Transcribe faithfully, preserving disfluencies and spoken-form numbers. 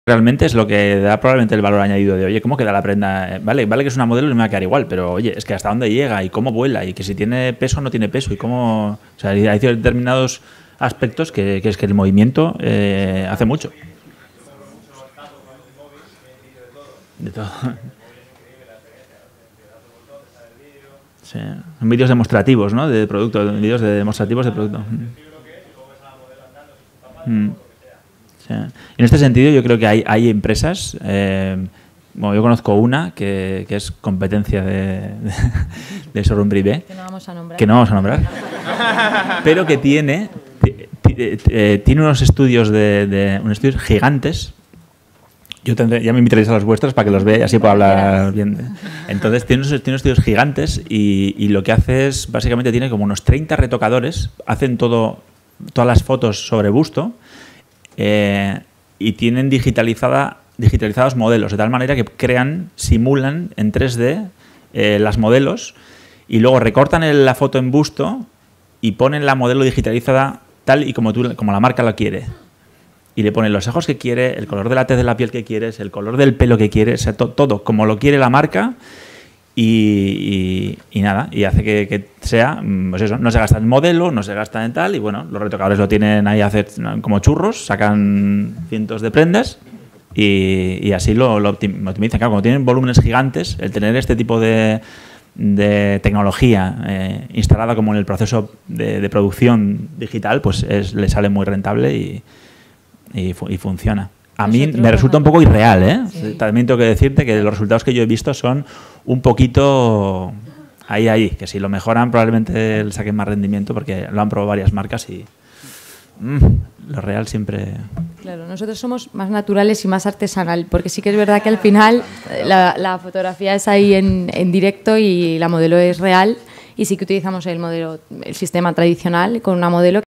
Realmente es lo que da probablemente el valor añadido de, oye, ¿cómo queda la prenda? Vale, vale que es una modelo y me va a quedar igual, pero oye, es que hasta dónde llega y cómo vuela y que si tiene peso o no tiene peso y cómo... O sea, hay determinados aspectos que, que es que el movimiento eh, hace mucho. De todo. Sí. Son vídeos demostrativos, ¿no? De producto, vídeos de demostrativos de producto. Mm. Sí. En este sentido, yo creo que hay, hay empresas, eh, bueno, yo conozco una que, que es competencia de, de, de Showroom Privé, que no vamos a nombrar, que no vamos a nombrar pero que tiene, eh, tiene unos estudios, de, de, unos estudios gigantes. Yo tendré, ya me invitaréis a los vuestros para que los vea y así puedo hablar bien. De... Entonces, tiene unos, tiene unos estudios gigantes y, y lo que hace es, básicamente, tiene como unos treinta retocadores, hacen todo, todas las fotos sobre busto. Eh, y tienen digitalizada, digitalizados modelos, de tal manera que crean, simulan en tres D eh, las modelos y luego recortan el, la foto en busto y ponen la modelo digitalizada tal y como, tú, como la marca lo quiere. Y le ponen los ojos que quiere, el color de la tez de la piel que quieres, el color del pelo que quieres, o sea, to, todo como lo quiere la marca. Y, y, y nada, y hace que, que sea, pues eso, no se gasta en modelo, no se gasta en tal, y bueno, los retocadores lo tienen ahí a hacer como churros, sacan cientos de prendas y, y así lo, lo optimizan. Claro, cuando tienen volúmenes gigantes, el tener este tipo de, de tecnología eh, instalada como en el proceso de, de producción digital, pues es, le sale muy rentable y, y, y funciona. A mí me resulta un poco irreal, ¿eh? Sí. También tengo que decirte que los resultados que yo he visto son un poquito ahí, ahí, que si lo mejoran probablemente le saquen más rendimiento porque lo han probado varias marcas y mmm, lo real siempre... Claro, nosotros somos más naturales y más artesanal, porque sí que es verdad que al final la, la fotografía es ahí en, en directo y la modelo es real y sí que utilizamos el modelo, el sistema tradicional con una modelo